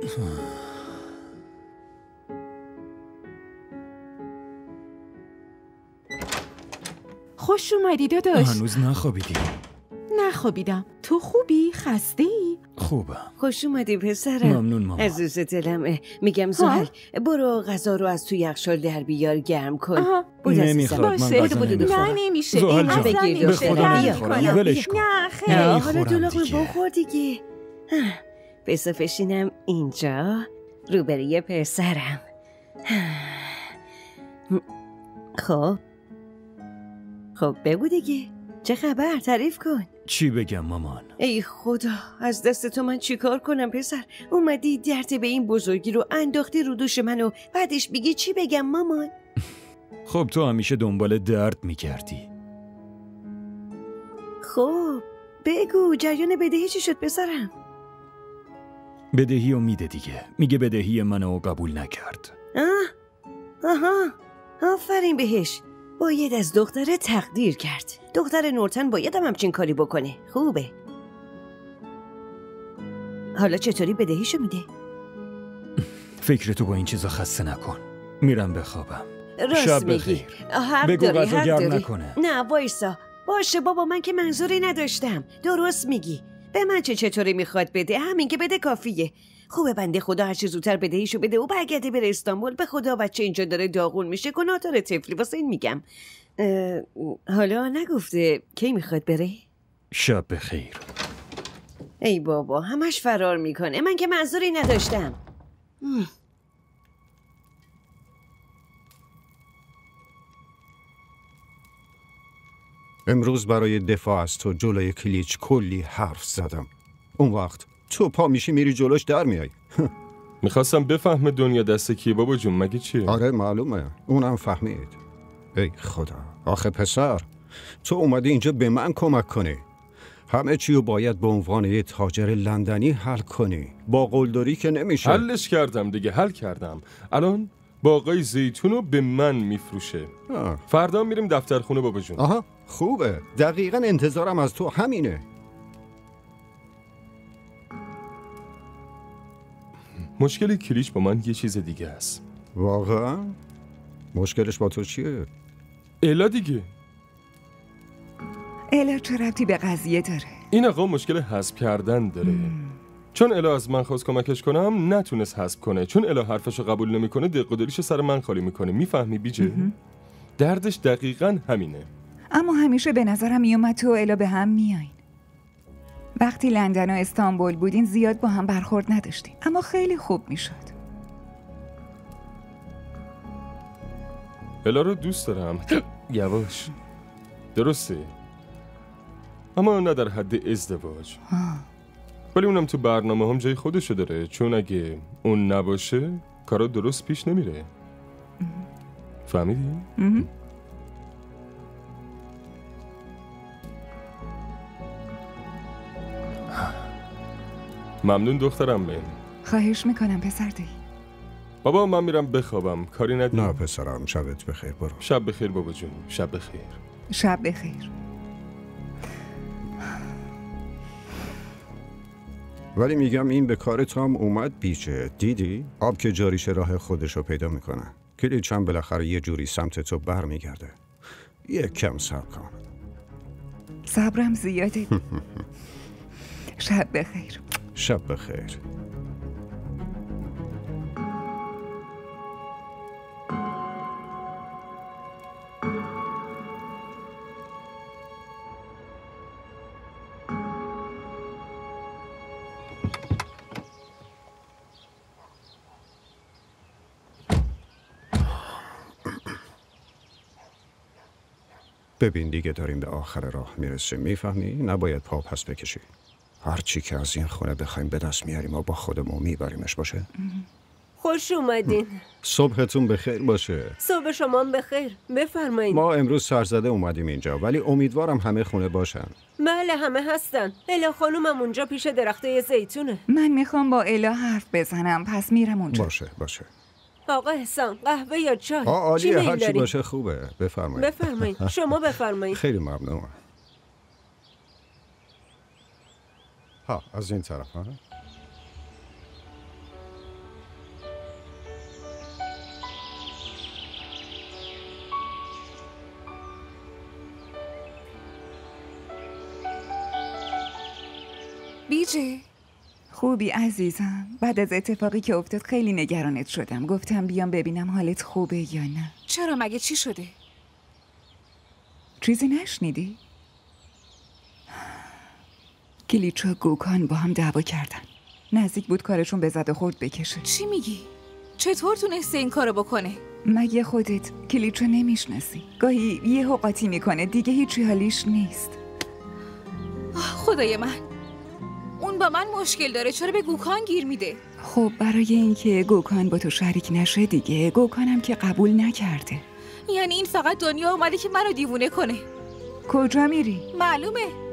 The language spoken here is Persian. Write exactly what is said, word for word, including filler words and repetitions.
خوش اومدی داداش. هنوز نخوابیدی؟ نخوابیدم. تو خوبی؟ خسته ای؟ خوبم. خوش اومدی پسرم. ممنون ماما. عزیز دلم. میگم زحل برو غذا رو از تو یخچال در بیار گرم کن. بود نمیخواد من غذا نمیخورم. نه نمیشه. زحل اصلا جان نمیشه. به خدا نمیخورم. ولش کن. نه خیلی. حالا دو لقمه بخور دیگه. بسا بشینم اینجا روبروی پسرم. خب خب بگو دیگه، چه خبر؟ تعریف کن. چی بگم مامان؟ ای خدا، از دست تو من چی کار کنم پسر؟ اومدی درد به این بزرگی رو انداختی رو دوش من و بعدش میگی چی بگم مامان؟ خب تو همیشه دنبال درد میکردی. خب بگو جریان بدهی چی شد پسرم؟ بدهی و میده دیگه. میگه بدهی منو قبول نکرد. آه آها آفرین بهش. باید از دختره تقدیر کرد. دختر نورتن باید هم همچین کاری بکنه. خوبه. حالا چطوری بدهیشو میده؟ فکرتو با این چیزا خسته نکن. میرم بخوابم. راست میگی. حق بگو داری غذا حق گرم داری. نکنه. نه وایسا. باشه بابا، من که منظوری نداشتم. درست میگی. به من چه چطوری میخواد بده؟ همین که بده کافیه. خوبه بنده خدا هر چه زودتر بدهیشو بده و برگرده بره استانبول. به خدا بچه اینجا داره داغون میشه. گناه داره طفلی، واسه این میگم. حالا نگفته کی میخواد بره؟ شب بخیر. ای بابا همش فرار میکنه. من که منظوری نداشتم. امروز برای دفاع از تو جلوی کلیچ کلی حرف زدم. اون وقت تو پا میشی میری جلوش در میای. میخواستم بفهمه دنیا دست کیه بابا جون، مگه چیه؟ آره معلومه، اونم فهمید. ای خدا، آخه پسر تو اومدی اینجا به من کمک کنی. همه چیو باید به عنوان یه تاجر لندنی حل کنی. با قلدری که نمیشه. حلش کردم دیگه، حل کردم. الان باقای زیتونو به من میفروشه. آه. فردا میریم دفتر خونه بابا جون. آها خوبه، دقیقاً انتظارم از تو همینه. مشکل کلیچ با من یه چیز دیگه است. واقعا؟ مشکلش با تو چیه؟ الا دیگه. الا چه ربطی به قضیه داره؟ این آقا مشکل حذف کردن داره. مم. چون الا از من خواست کمکش کنم نتونست حذف کنه. چون الا حرفشو قبول نمیکنه دق و دلیشو سر من خالی میکنه. میفهمی بیجه؟ دردش دقیقاً همینه. اما همیشه به نظرم میومد تو و الا به هم میاین. وقتی لندن و استانبول بودین زیاد با هم برخورد نداشتین، اما خیلی خوب میشد. الا رو دوست دارم. یواش. درسته، اما نه در حد ازدواج. ولی اونم تو برنامه هم جای خودشو داره. چون اگه اون نباشه کارا درست پیش نمیره. فهمیدی؟ ممنون دخترم بین. خواهش میکنم پسر دی. بابا من میرم بخوابم، کاری ندارم. نه پسرم، شبت بخیر. برو. شب بخیر بابا جون. شب بخیر. شب بخیر. ولی میگم این به کار تو هم اومد بیچه. دیدی؟ آب که جاریش راه خودشو پیدا میکنه. کلیچ هم بالاخره یه جوری سمت تو بر میگرده. یک کم صبر کن. صبرم زیاده. شب بخیر. شب بخیر. ببین دیگه داریم به آخر راه میرسیم. میفهمی؟ نباید پا پس بکشی. هر چی که از این خونه بخوایم به دست میاریم و با خودمون میبریمش. باشه؟ خوش اومدین. صبحتون بخیر باشه. صبح شما بخیر. بفرمایید. ما امروز سرزده اومدیم اینجا، ولی امیدوارم همه خونه باشن. بله همه هستن. الا خانومم اونجا پیش درخته زیتونه. من میخوام با الا حرف بزنم، پس میرم اونجا. باشه باشه. آقا حسان قهوه یا چای؟ آه عالیه، هر چی باشه خوبه. بفرمایید. بفرمایید. شما بفرمایید. خیلی ممنون. ها از این طرف ها. بیجه؟ خوبی عزیزم. بعد از اتفاقی که افتاد خیلی نگرانت شدم. گفتم بیام ببینم حالت خوبه یا نه. چرا مگه چی شده؟ چیزی نشنیدی؟ کلیچو و گوکان با هم دعوا کردن. نزدیک بود کارشون به زد و خورد بکشه. چی میگی؟ چطور تونسته این کارو بکنه؟ مگه خودت کلیچو نمیشناسی؟ گاهی یه قاطی میکنه دیگه هیچی حالیش نیست. خدای من، اون با من مشکل داره، چرا به گوکان گیر میده؟ خب برای اینکه گوکان با تو شریک نشه دیگه. گوکانم که قبول نکرده. یعنی این فقط دنیا اومده که منو دیوونه کنه. کجا میری؟ معلومه